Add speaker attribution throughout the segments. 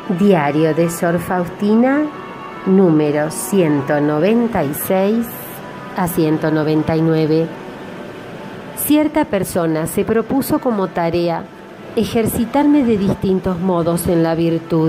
Speaker 1: Diario de Sor Faustina, número 196 a 199. Cierta persona se propuso como tarea ejercitarme de distintos modos en la virtud.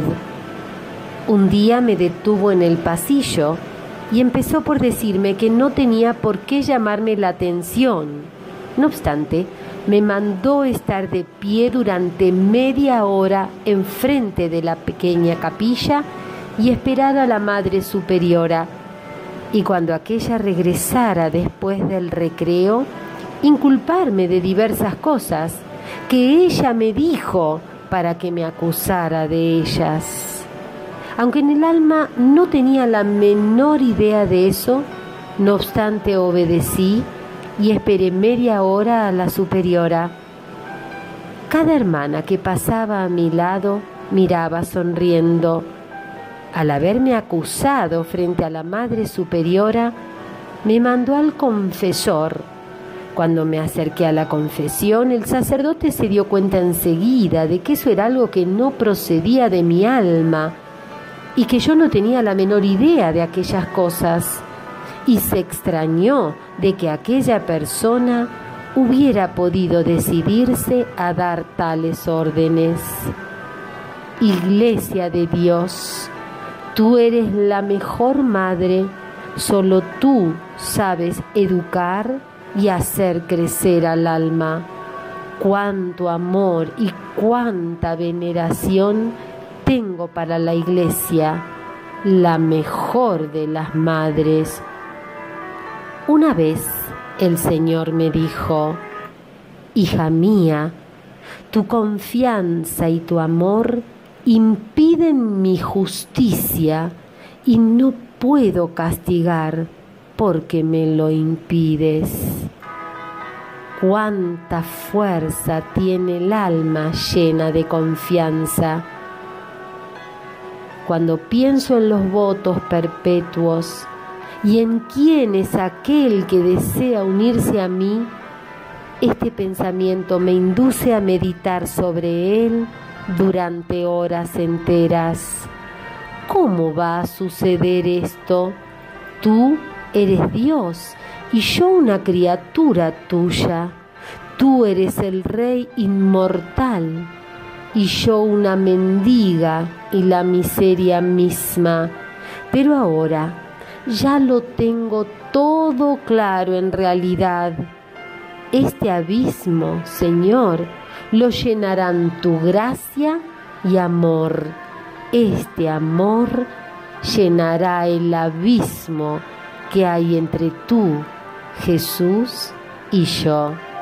Speaker 1: Un día me detuvo en el pasillo y empezó por decirme que no tenía por qué llamarme la atención. No obstante, me mandó estar de pie durante media hora enfrente de la pequeña capilla y esperar a la Madre Superiora. Y cuando aquella regresara después del recreo, inculparme de diversas cosas que ella me dijo para que me acusara de ellas. Aunque en el alma no tenía la menor idea de eso, no obstante obedecí y esperé media hora a la superiora. Cada hermana que pasaba a mi lado miraba sonriendo. Al haberme acusado frente a la Madre Superiora, me mandó al confesor. Cuando me acerqué a la confesión, el sacerdote se dio cuenta enseguida de que eso era algo que no procedía de mi alma y que yo no tenía la menor idea de aquellas cosas, y se extrañó de que aquella persona hubiera podido decidirse a dar tales órdenes. Iglesia de Dios, tú eres la mejor madre, solo tú sabes educar y hacer crecer al alma. Cuánto amor y cuánta veneración tengo para la Iglesia, la mejor de las madres. Una vez el Señor me dijo: hija mía, tu confianza y tu amor impiden mi justicia y no puedo castigar porque me lo impides. Cuánta fuerza tiene el alma llena de confianza. Cuando pienso en los votos perpetuos y en quién es aquel que desea unirse a mí, este pensamiento me induce a meditar sobre él durante horas enteras. ¿Cómo va a suceder esto? Tú eres Dios y yo una criatura tuya. Tú eres el Rey inmortal y yo una mendiga y la miseria misma. Pero ahora ya lo tengo todo claro en realidad. Este abismo, Señor, lo llenarán tu gracia y amor. Este amor llenará el abismo que hay entre tú, Jesús, y yo.